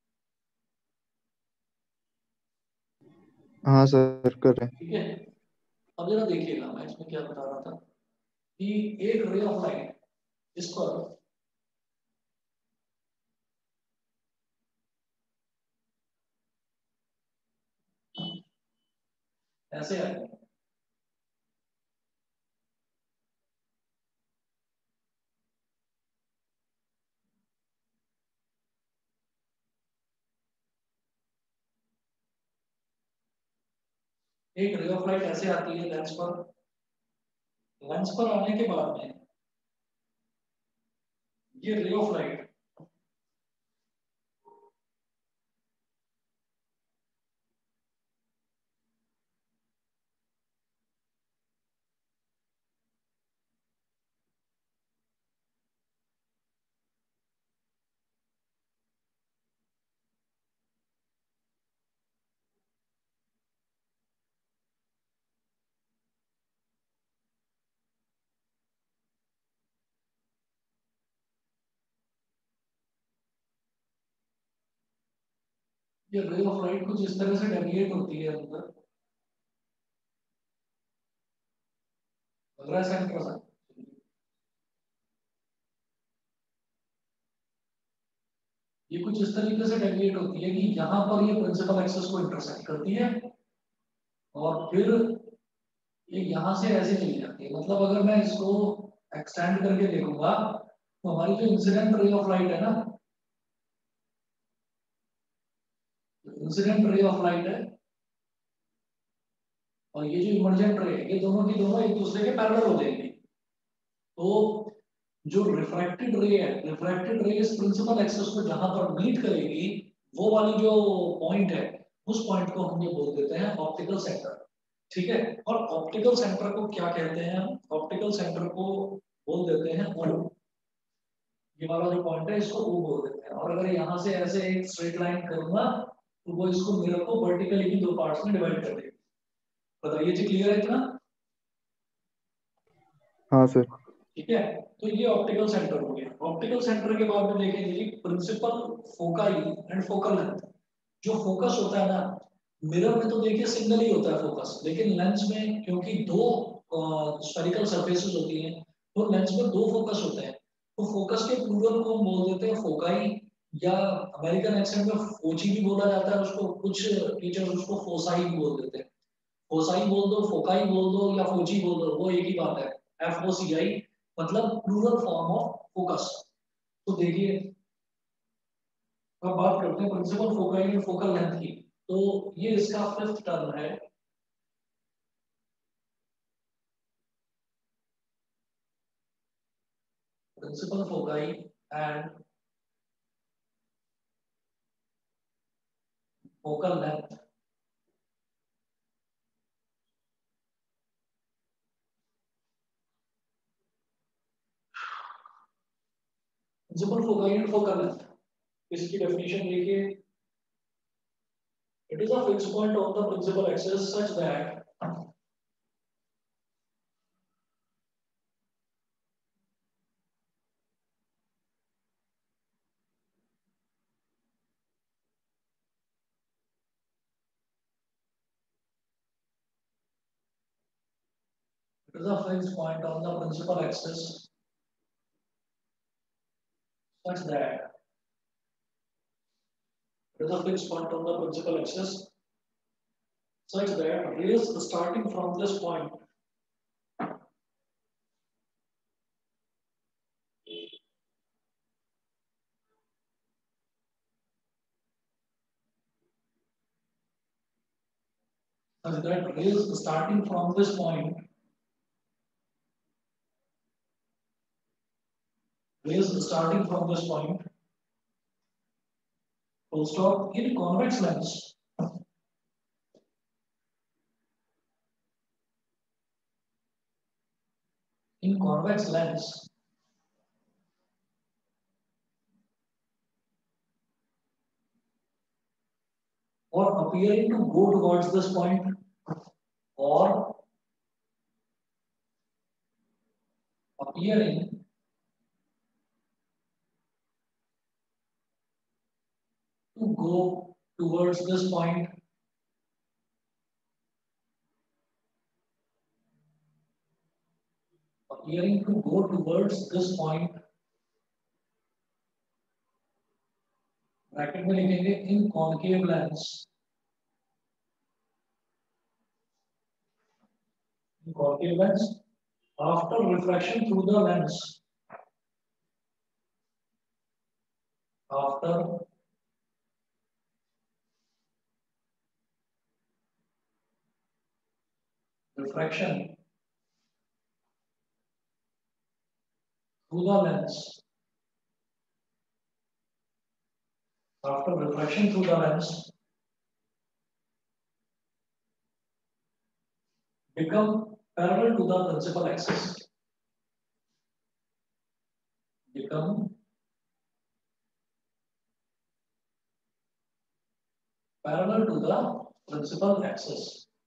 हाँ सर कर रहे हैं ठीक है अब जरा देखिएगा मैं इसमें क्या बता रहा था कि एक रे ऑफ लाइट इस पर ऐसे आएगा एक रे ऑफ लाइट ऐसे आती है लेंस पर, लेंस पर आने के बाद में ये रे ऑफ लाइट ये रे ऑफ लाइट कुछ इस तरह से डेविएट होती है अंदर, लग रहा है सेंटर से, ये कुछ इस तरीके से डेविएट होती है कि यहाँ पर ये प्रिंसिपल एक्सिस को इंटरसेक्ट करती है और फिर ये यहाँ से ऐसे चली जाती है। मतलब अगर मैं इसको एक्सटेंड करके देखूंगा तो हमारी जो इंसिडेंट रे ऑफ लाइट है ना, इंसिडेंट रे ऑफ लाइट है और ये जो इमर्जेंट रे है, ये दोनों की दोनों एक दूसरे के पैरेलल हो जाएंगी। तो जो रिफ्रैक्टेड रे है, रिफ्रैक्टेड रे इस प्रिंसिपल एक्सिस को जहां पर मीट करेगी, वो वाली जो पॉइंट है, उस पॉइंट को हम ये बोल देते हैं ऑप्टिकल सेंटर। ठीक है, और ऑप्टिकल सेंटर को क्या कहते हैं हम? ऑप्टिकल सेंटर को बोल देते हैं O। ये वाला जो पॉइंट है इसको O बोल देते हैं। और अगर यहाँ से ऐसे एक स्ट्रेट लाइन करूंगा तो वो इसको मिरर को वर्टिकली भी दो पार्ट्स में डिवाइड कर देगी। बताइए जी, क्लियर है इतना? हाँ सर। ठीक है, तो ये ऑप्टिकल सेंटर हो गया। ऑप्टिकल सेंटर के बाद में देखेंगे जी principal foci and focal length. जो फोकस होता है ना, मिरर में तो देखिए सिंगल ही होता है फोकस, लेकिन लेंस में क्योंकि दो स्फेरिकल सरफेसेस होती हैं तो लेंस में दो फोकस होते हैं। तो फोकस के प्लूरल को हम बोल देते हैं फोकाई, या अमेरिकन एक्सेंट में फोची भी बोला जाता है उसको, कुछ टीचर उसको फोसाई भी बोल देते हैं। फोसाई बोल दो, फोकाई बोल दो या फोची बोल दो, वो एक ही बात है। FOCI मतलब प्लूरल फॉर्म ऑफ फोकस। तो देखिए, अब बात करते हैं principal foci and focal length की। तो ये इसका फिफ्थ टर्म है, principal foci and focal length. Principal foci and focal length, इसकी डेफिनेशन देखिए, it is a fixed point on the principal axis such that it is a fixed point on the principal axis such that it is a fixed point on the principal axis such that rays starting from this point such that rays starting from this point, rays starting from this point, full stop, in convex lens, in convex lens, or appearing to go towards this point, or appearing to go towards this point, appearing to go towards this point, bracket में लिखेंगे in concave lens, in concave lens after refraction through the lens, after refraction through the lens, after refraction through the lens become parallel to the principal axis, become parallel to the principal axis.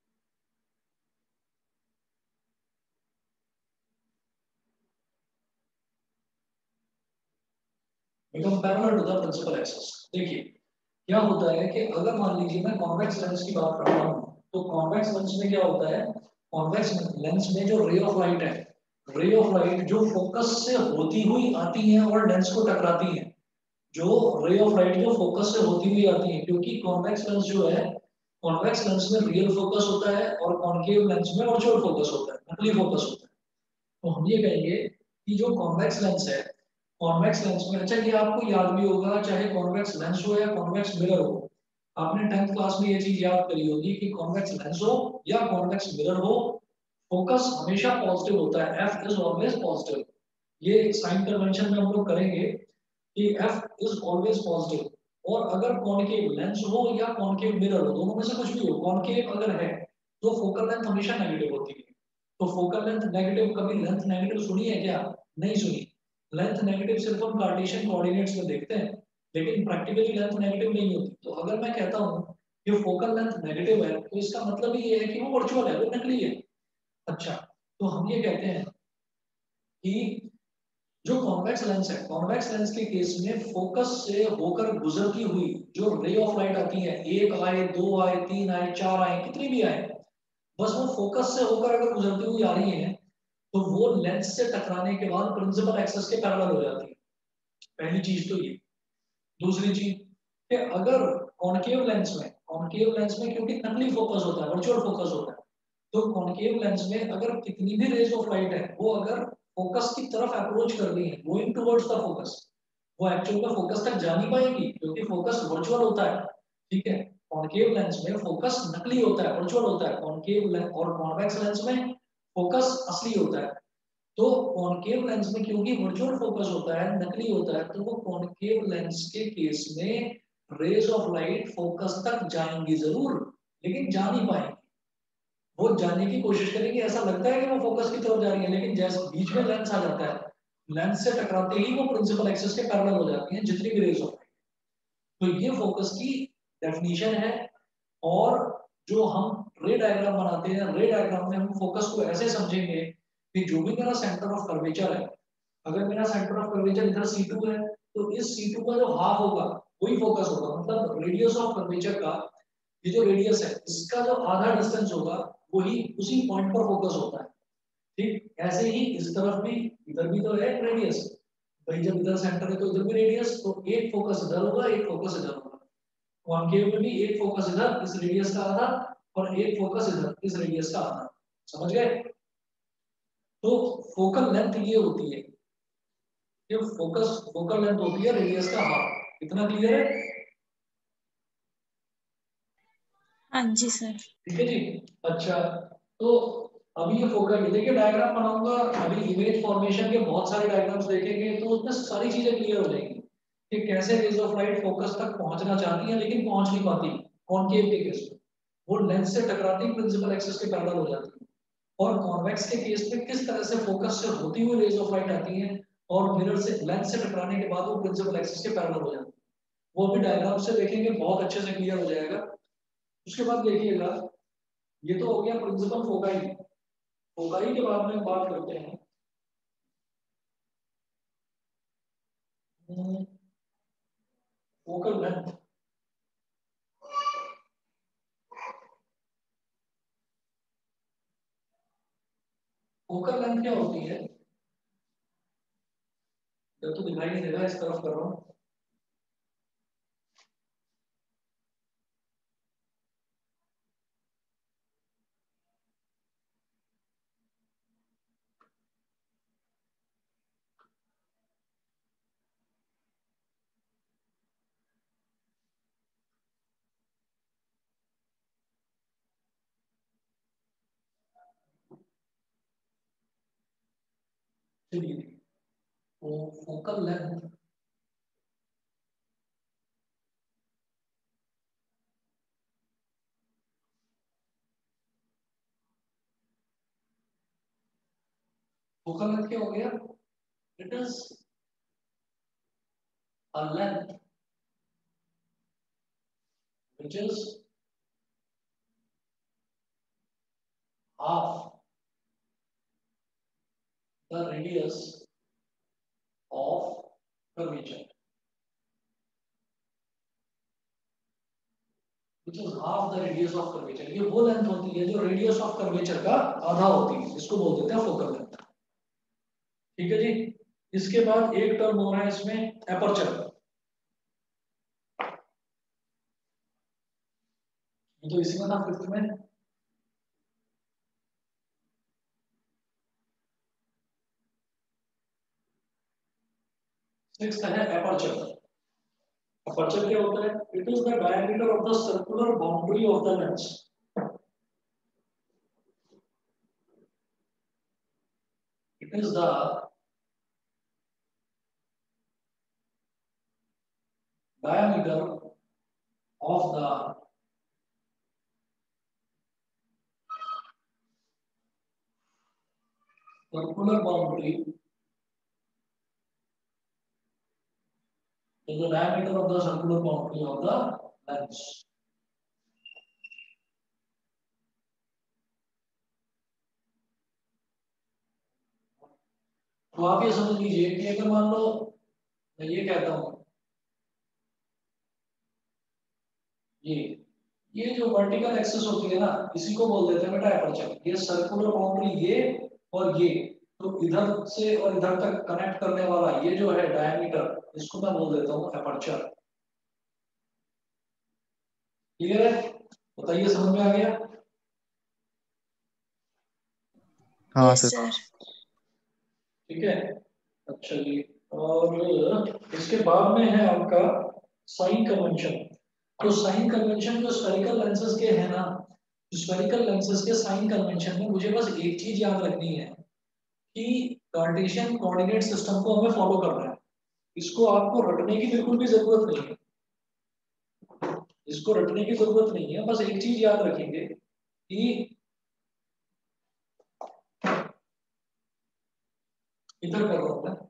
Become parallel to the principal axis. देखिए क्या होता है कि अगर मान लीजिए मैं convex lens की बात करता हूँ, तो कॉन्वेक्स लेंस में क्या होता है, कॉन्वेक्स लेंस में जो रे ऑफ लाइट है, रे ऑफ लाइट जो फोकस से होती हुई आती है और लेंस को टकराती है, जो रे ऑफ लाइट जो फोकस से होती हुई आती है, क्योंकि कॉन्वेक्स लेंस जो है, कॉन्वेक्स लेंस में रियल फोकस होता है और कॉन्केव लेंस में वर्चुअल फोकस होता है, नकली फोकस होता है। तो हम ये कहेंगे कि जो कॉन्वेक्स लेंस है, कॉन्वेक्स लेंस में, अच्छा ये आपको याद भी होगा, चाहे कॉन्वेक्स लेंस हो या कॉन्वेक्स मिरर हो, आपने 10th क्लास में ये चीज याद करी होगी कि कॉन्वेक्स लेंस हो या कॉन्वेक्स मिरर हो, फोकस हमेशा पॉजिटिव होता है, एफ इज ऑलवेज पॉजिटिव। ये साइन कन्वेंशन में हम लोग करेंगे कि एफ इज ऑलवेज पॉजिटिव। और अगर कॉनकेव लेंस हो या कॉनकेव मिरर हो, दोनों में से कुछ भी हो, कॉनकेव अगर है तो फोकल लेंथ हमेशा नेगेटिव होती है। तो फोकल लेंथ नेगेटिव, कभी लेंथ नेगेटिव सुनी है क्या? नहीं सुनी। लेंथ नेगेटिव सिर्फ हम कार्टेशियन कोऑर्डिनेट्स में देखते हैं, लेकिन प्रैक्टिकली लेंथ नेगेटिव नहीं होती। तो अगर मैं कहता हूँ कि फोकल लेंथ नेगेटिव है, तो इसका मतलब ये है कि वो वर्चुअल है, वो नकली है। अच्छा, तो हम ये कहते हैं कि जो कॉन्वेक्स लेंस है, कॉन्वेक्स लेंस के केस में फोकस से होकर गुजरती हुई जो रे ऑफ लाइट आती है, एक आए, दो आए, तीन आए, चार आए, कितनी भी आए, बस वो फोकस से होकर अगर गुजरती हुई आ रही है, तो वो लेंस से टकराने के बाद प्रिंसिपल एक्सिस के पैरेलल हो जाती है। पहली चीज तो ये। दूसरी चीज कि अगर कॉनकेव लेंस में क्योंकि नकली फोकस होता है, वर्चुअल फोकस होता है, तो कॉनकेव लेंस में अगर कितनी भी रेज ऑफ लाइट है, वो अगर फोकस की तरफ अप्रोच कर रही है, गोइंग टुवर्ड्स द फोकस, वो एक्चुअल में फोकस तक जा नहीं पाएगी, क्योंकि फोकस वर्चुअल होता है। ठीक है, कॉनकेव लेंस में फोकस नकली होता है, वर्चुअल होता है। कॉनकेव लेंस और कॉन्वेक्स लेंस में फोकस असली होता है। तो कॉनकेव लेंस में क्योंकि वर्चुअल फोकस होता है, नकली होता है, तो वो कॉनकेव लेंस के केस में रेज ऑफ लाइट फोकस तक जाएंगी जरूर, लेकिन जा नहीं पाएंगी। वो जाने की कोशिश करेंगे, ऐसा लगता है कि वो फोकस की तरफ जा रही है, लेकिन जैसे बीच में लेंस आ जाता है, लेंस से टकराते ही वो प्रिंसिपल एक्सिस के पैरेलल हो जाती हैं जितनी भी रेज ऑफ लाइट। तो ये फोकस की डेफिनेशन है। और जो हम रे डायग्राम बनाते हैं, रे डायग्राम में हम फोकस को ऐसे समझेंगे कि जो भी मेरा सेंटर ऑफ कर्वेचर है, अगर मेरा सेंटर ऑफ कर्वेचर इधर C2 है, तो इस C2 का जो हाफ होगा वही फोकस होगा, मतलब रेडियस ऑफ कर्वेचर का ये जो रेडियस है, इसका जो आधा डिस्टेंस होगा वही उसी पॉइंट पर फोकस होता है। ठीक ऐसे ही इस तरफ भी, इधर भी तो है रेडियस भाई, जब इधर सेंटर है तो इधर भी रेडियस, तो एक फोकस इधर होगा, एक फोकस इधर होगा। कॉनकेव में भी एक फोकस इधर इस रेडियस का आधा, और एक फोकस इधर इस रेडियस का आधा। समझ गए? तो फोकल लेंथ ये होती है, ये फोकल लेंथ होती है रेडियस का हाफ। इतना क्लियर है? हाँ जी सर। ठीक है जी। अच्छा, तो अभी ये फोकल, देखिए डायग्राम बनाऊंगा, अभी इमेज फॉर्मेशन के बहुत सारे डायग्राम्स देखेंगे, तो उसमें सारी चीजें क्लियर हो जाएंगी कि कैसे रेज ऑफ लाइट फोकस तक पहुंचना चाहती है लेकिन पहुंच नहीं पाती। कॉनकेव के केस में वो लेंस से टकराती प्रिंसिपल एक्सिस के पैरेलल हो जाती है, और कॉन्वेक्स के केस में किस तरह से फोकस से होती हुई रेज ऑफ लाइट आती है और मिरर से, लेंस से टकराने के बाद वो प्रिंसिपल एक्सिस के पैरेलल हो जाती है। वो भी डायग्राम से देखेंगे, बहुत अच्छे से क्लियर हो जाएगा। उसके बाद देखिएगा, ये तो हो गया प्रिंसिपल फोकाई। फोकाई के बाद में बात करते हैं फोकल लेंथ। फोकल लेंथ क्या होती है? जब तो दिखाई नहीं देगा, इस तरफ कर रहा हूँ। चलिए, तो फोकल लेंथ क्या हो गया? It is a length which is half the radius of curvature, which is half the radius of curvature. ये वो लेंथ होती है जो रेडियस ऑफ कर्वेचर का आधा होती है, इसको बोल देते हैं फोकल लेंथ। ठीक है जी। इसके बाद एक टर्म हो रहा है इसमें एपर्चर, ये तो इसी में था फिफ्थ में। सिक्स्थ है एपर्चर। एपर्चर क्या होता है? It is the diameter of the circular boundary of the lens. It is the diameter of the circular boundary is the diameter of the circular boundary of the lens. तो आप ये समझ लीजिए कि अगर मान लो मैं ये कहता हूं ये जो वर्टिकल एक्सिस होती है ना, इसी को बोल देते हैं बेटा एपर्चर। ये सर्कुलर बाउंड्री ये और ये, तो इधर से और इधर तक कनेक्ट करने वाला ये जो है डायमीटर, इसको मैं बोल देता हूँ एपर्चर। क्लियर है? बताइए, समझ में आ गया? हाँ यस सर। सर। ठीक है, अच्छा जी। और इसके बाद में है आपका साइन कन्वेंशन। तो साइन कन्वेंशन जो स्फेरिकल लेंसेज के है ना, स्फेरिकल लेंसेज के साइन कन्वेंशन में मुझे बस एक चीज याद रखनी है कि कार्टेशियन कोऑर्डिनेट सिस्टम को हमें फॉलो करना है। इसको आपको रटने की बिल्कुल भी जरूरत नहीं है, इसको रटने की जरूरत नहीं है। बस एक चीज याद रखेंगे कि इधर कर रहा हूं मैं,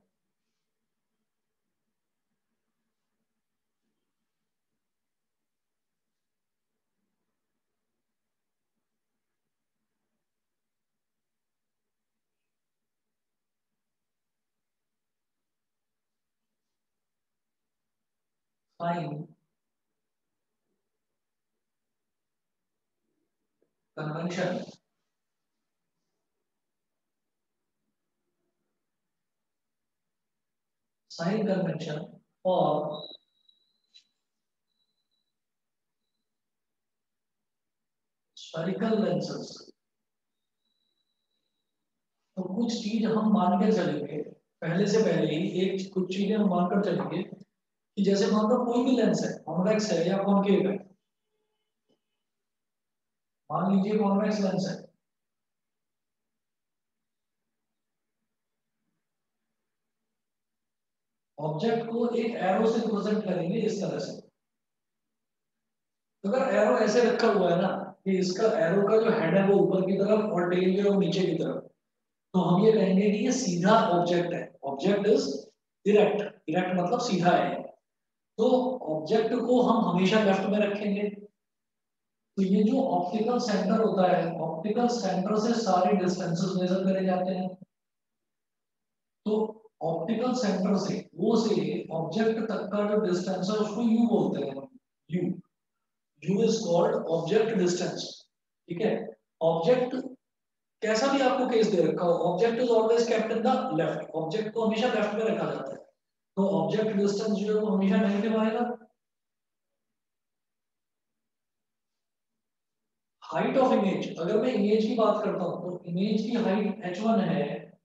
साइन कन्वेंशन साइन कन्वेंशन और स्फेरिकल लेंसेज। तो कुछ चीज हम मान के चलेंगे पहले से पहले ही, एक कुछ चीजें हम मानकर चलेंगे कि जैसे मान लो कोई भी लेंस है, कॉन्वेक्स है या कॉनकेव है। मान लीजिए कॉन्वेक्स लेंस है, ऑब्जेक्ट को एक एरो से रिप्रेजेंट करेंगे इस तरह से। तो अगर एरो ऐसे रखा हुआ है ना कि इसका एरो का जो हेड है वो ऊपर की तरफ और टेल जो है वो नीचे की तरफ, तो हम ये कहेंगे कि ये सीधा ऑब्जेक्ट है। ऑब्जेक्ट इज डायरेक्ट, डायरेक्ट मतलब सीधा है। तो ऑब्जेक्ट को हम हमेशा लेफ्ट में रखेंगे। तो ये जो ऑप्टिकल सेंटर होता है, ऑप्टिकल सेंटर से सारे डिस्टेंसेस मेजर करे जाते हैं। तो ऑप्टिकल सेंटर से वो से ऑब्जेक्ट तक का जो डिस्टेंस है उसको यू बोलते हैं। U u is called object distance. ठीक है। ऑब्जेक्ट कैसा भी आपको केस दे रखा हो, object is always kept in the left. Object को हमेशा लेफ्ट में रखा जाता है, तो ऑब्जेक्ट डिस्टेंस जो है वो हमेशा नेगेटिव आएगा। हाइट ऑफ इमेज, अगर मैं इमेज की बात करता हूं तो इमेज की हाइट h1 है,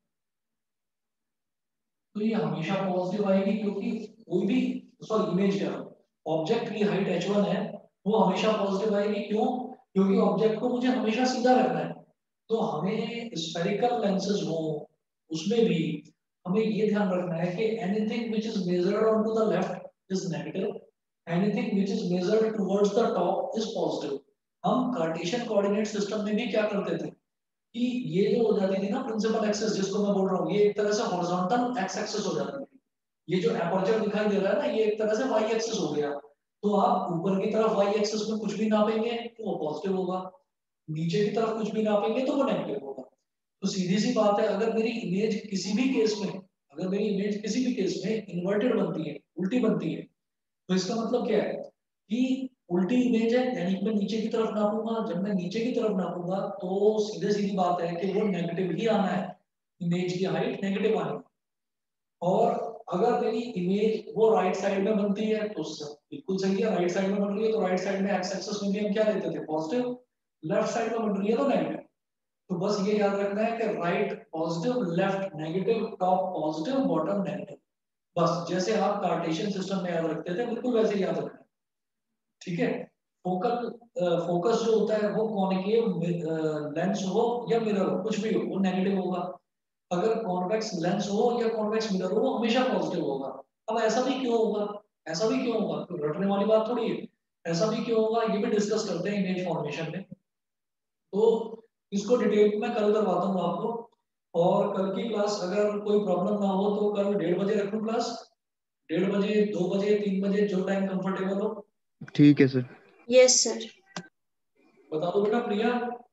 तो ये हमेशा पॉजिटिव आएगी क्योंकि कोई भी, सॉरी इमेज क्या, ऑब्जेक्ट की हाइट h1 है, वो हमेशा पॉजिटिव आएगी। क्यों? क्योंकि ऑब्जेक्ट को मुझे हमेशा सीधा रखना है। तो हमें स्फेरिकल लेंसेज हो उसमें भी हमें ये ध्यान रखना है कि anything which is measured on to the left is negative, anything which is measured towards the top is positive. हम कार्टेशियन कोऑर्डिनेट सिस्टम में भी क्या करते थे कि ये जो हो जाती थी ना प्रिंसिपल एक्सिस, जिसको मैं बोल रहा हूँ, ये एक तरह से हॉरिजॉन्टल एक्स एक्सिस हो जाती थी। ये जो एपर्चर दिखाई दे रहा है ना, ये एक तरह से वाई एक्सिस हो गया। तो आप ऊपर की तरफ वाई एक्सिस में कुछ भी नापेंगे तो वो पॉजिटिव होगा, नीचे की तरफ कुछ भी नापेंगे तो वो नेगेटिव होगा। तो सीधी सी बात है, अगर मेरी इमेज किसी भी केस में, अगर मेरी इमेज किसी भी केस में इन्वर्टेड बनती है, उल्टी बनती है, तो इसका मतलब क्या है कि उल्टी इमेज है, यानी कि मैं नीचे की तरफ नापूंगा। जब मैं नीचे की तरफ नापूंगा तो सीधे सीधी बात है कि वो नेगेटिव ही आना है, इमेज की हाइट नेगेटिव आनी है। और अगर मेरी इमेज वो राइट साइड में बनती है तो बिल्कुल सही है, राइट साइड में बन रही है तो राइट साइड में एक्स एक्सिस में भी हम क्या लेते थे, पॉजिटिव। लेफ्ट साइड में बन रही है तो नेगेटिव। तो बस ये याद रखना है कि right positive, left negative, top positive, bottom negative. बस जैसे आप कार्टेशियन सिस्टम में याद रखते थे बिल्कुल वैसे ही याद रखना है, ठीक है। फोकल फोकस जो होता है वो कॉनिकेव लेंस हो या मिरर हो, कुछ भी हो, वो नेगेटिव होगा। अगर कॉन्वेक्स लेंस हो या कॉन्वेक्स मिरर हो, वो हमेशा पॉजिटिव होगा। अब ऐसा भी क्यों होगा, ऐसा भी क्यों होगा, तो रटने वाली बात थोड़ी है। ऐसा भी क्यों होगा ये भी डिस्कस करते हैं इमेज फॉर्मेशन में। तो इसको डिटेल में कल करवाता हूँ आपको। और कल की क्लास अगर कोई प्रॉब्लम ना हो तो कल 1:30 बजे रखूँ क्लास, 1:30 बजे, 2 बजे, 3 बजे, जो टाइम कंफर्टेबल हो। ठीक है सर। Yes sir. बता दो बेटा Priya.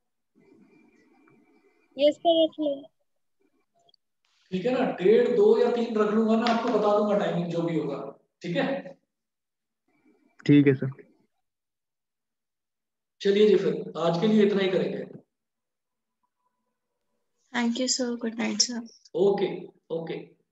Yes sir, yes sir. ठीक है ना, 1:30, 2 या 3 रख लूंगा, मैं आपको बता दूंगा टाइमिंग जो भी होगा, ठीक है। ठीक है सर। चलिए जी, फिर आज के लिए इतना ही करेंगे। Thank you sir, good night sir. Okay. Okay.